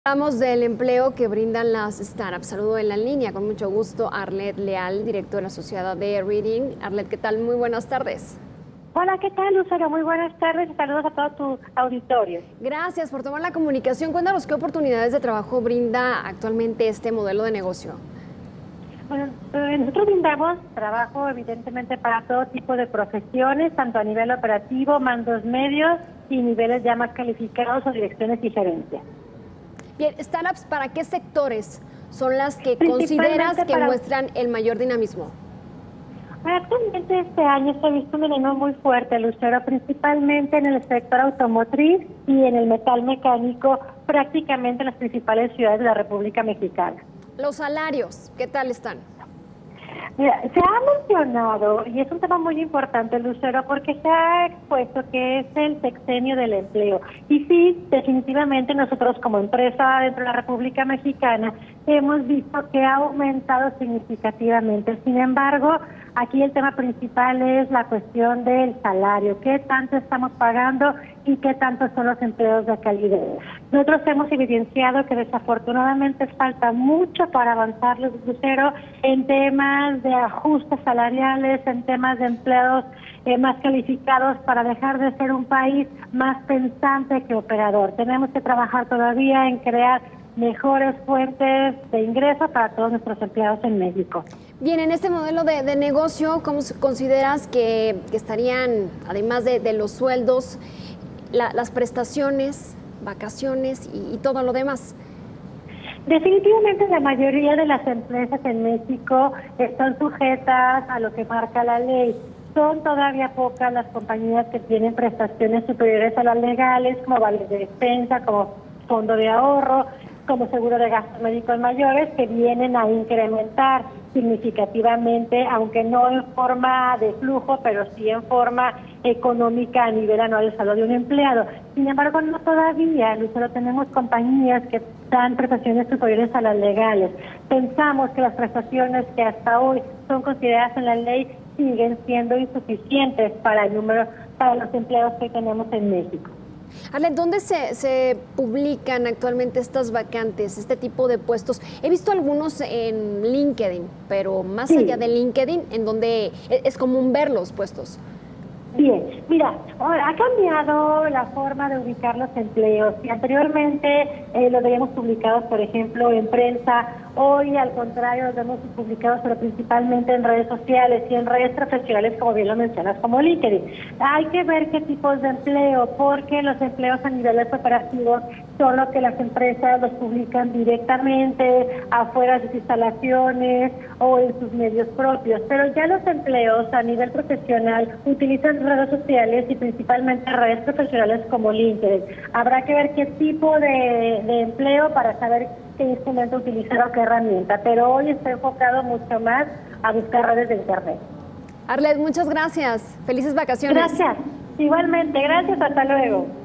Hablamos del empleo que brindan las startups. Saludo en la línea con mucho gusto a Arlet Leal, directora asociada de Reading. Arlet, ¿qué tal? Muy buenas tardes. Hola, ¿qué tal, Lucero? Muy buenas tardes y saludos a todo tu auditorio. Gracias por tomar la comunicación. Cuéntanos qué oportunidades de trabajo brinda actualmente este modelo de negocio. Bueno, nosotros brindamos trabajo evidentemente para todo tipo de profesiones, tanto a nivel operativo, mandos medios y niveles ya más calificados o direcciones y gerencias. Bien, startups, ¿para qué sectores son las que consideras que muestran el mayor dinamismo? Actualmente este año se ha visto un dinamismo muy fuerte, Lucero, principalmente en el sector automotriz y en el metal mecánico, prácticamente en las principales ciudades de la República Mexicana. Los salarios, ¿qué tal están? Mira, se ha mencionado, y es un tema muy importante, Lucero, porque se ha expuesto que es el sexenio del empleo. Y sí, definitivamente nosotros como empresa dentro de la República Mexicana hemos visto que ha aumentado significativamente. Sin embargo, aquí el tema principal es la cuestión del salario, qué tanto estamos pagando y qué tanto son los empleos de calidad. Nosotros hemos evidenciado que desafortunadamente falta mucho para avanzar, Lucero, en temas de ajustes salariales, en temas de empleos más calificados para dejar de ser un país más pensante que operador. Tenemos que trabajar todavía en crear mejores fuentes de ingresos para todos nuestros empleados en México. Bien, en este modelo de negocio, ¿cómo consideras que estarían, además de los sueldos, las prestaciones, vacaciones y todo lo demás? Definitivamente la mayoría de las empresas en México están sujetas a lo que marca la ley. Son todavía pocas las compañías que tienen prestaciones superiores a las legales, como vales de despensa, como fondo de ahorro, como seguro de gastos médicos mayores, que vienen a incrementar significativamente, aunque no en forma de flujo, pero sí en forma económica a nivel anual el salario de un empleado. Sin embargo, no todavía, Lucero, tenemos compañías que dan prestaciones superiores a las legales. Pensamos que las prestaciones que hasta hoy son consideradas en la ley siguen siendo insuficientes para el número, para los empleados que tenemos en México. Arlet, ¿dónde se publican actualmente estas vacantes, este tipo de puestos? He visto algunos en LinkedIn, pero más allá de LinkedIn, en donde es común ver los puestos. Bien, mira, ha cambiado la forma de ubicar los empleos. Y anteriormente los veíamos publicados, por ejemplo, en prensa. Hoy, al contrario, los vemos publicados, pero principalmente en redes sociales y en redes profesionales, como bien lo mencionas, como LinkedIn. Hay que ver qué tipos de empleo, porque los empleos a niveles operativos son los que las empresas los publican directamente, afuera de sus instalaciones o en sus medios propios. Pero ya los empleos a nivel profesional utilizan redes sociales y principalmente redes profesionales como LinkedIn. Habrá que ver qué tipo de empleo para saber qué instrumento utilizar o qué herramienta, pero hoy está enfocado mucho más a buscar redes de internet. Arlet, muchas gracias. Felices vacaciones. Gracias. Igualmente, gracias. Hasta luego.